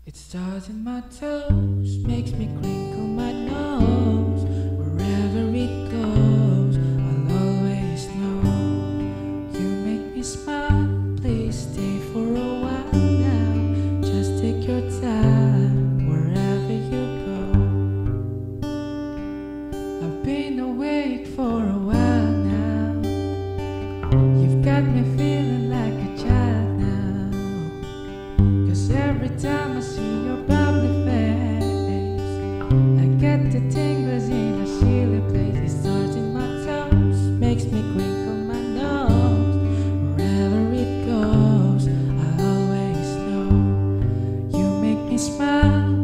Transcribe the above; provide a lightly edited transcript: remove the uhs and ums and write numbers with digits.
It starts in my toes, makes me crinkle my nose. Wherever it goes, I'll always know. You make me smile, please stay for a while now. Just take your time, wherever you go. I've been awake for a while now. You've got me feeling like a child now. 'Cause every time I see your bubbly face, I get the tingles in a silly place. It starts in my toes, makes me crinkle my nose. Wherever it goes, I always know. You make me smile,